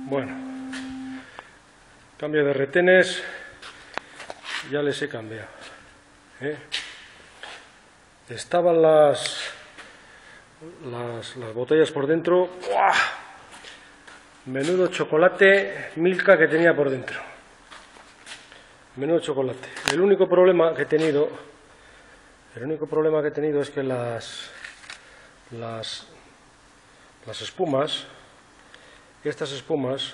Bueno, cambio de retenes, ya les he cambiado. Estaban las botellas por dentro. ¡Buah! Menudo chocolate Milka que tenía por dentro. Menudo chocolate. El único problema que he tenido es que las espumas, estas espumas,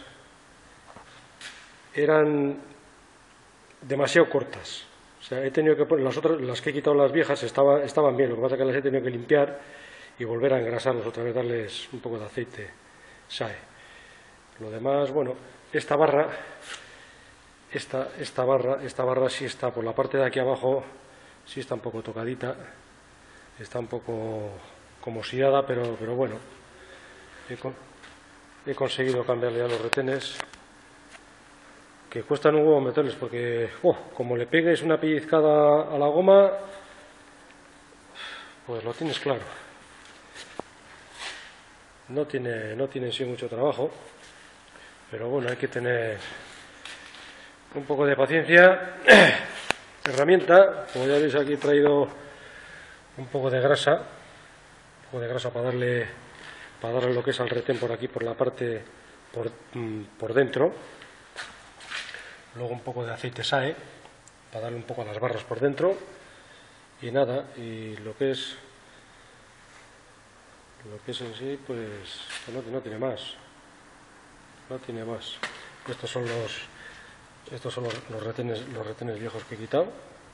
eran demasiado cortas. O sea, he tenido que poner las que he quitado, las viejas, estaban bien. Lo que pasa es que las he tenido que limpiar y volver a engrasarlas otra vez, darles un poco de aceite SAE. Lo demás, bueno, esta barra sí está por la parte de aquí abajo, sí está un poco tocadita, está un poco como oxidada, pero bueno, he conseguido cambiarle ya los retenes, que cuestan un huevo meterles, porque como le pegues una pellizcada a la goma, pues lo tienes claro. No tiene en sí mucho trabajo, pero bueno, hay que tener un poco de paciencia. Herramienta, como ya veis, aquí he traído un poco de grasa para darle lo que es al retén por aquí, por la parte por dentro. Luego un poco de aceite SAE para darle un poco a las barras por dentro. Y nada, y lo que es en sí, pues no tiene más. No tiene más. Estos son los retenes viejos que he quitado.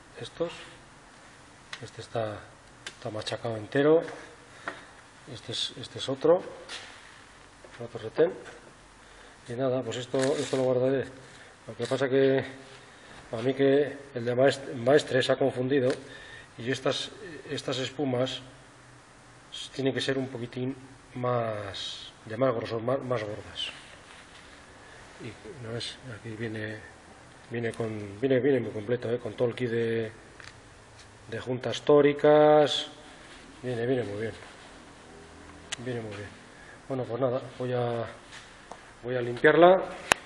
Este está machacado entero. Este es otro retén. Y nada, pues esto lo guardaré. Lo que pasa que a mí que el de Maestre se ha confundido, y estas espumas tienen que ser un poquitín más de más grosor, más gordas. Y no es, aquí viene muy completo, con todo el kit de juntas tóricas. Viene muy bien. Viene muy bien. Bueno, pues nada, voy a limpiarla.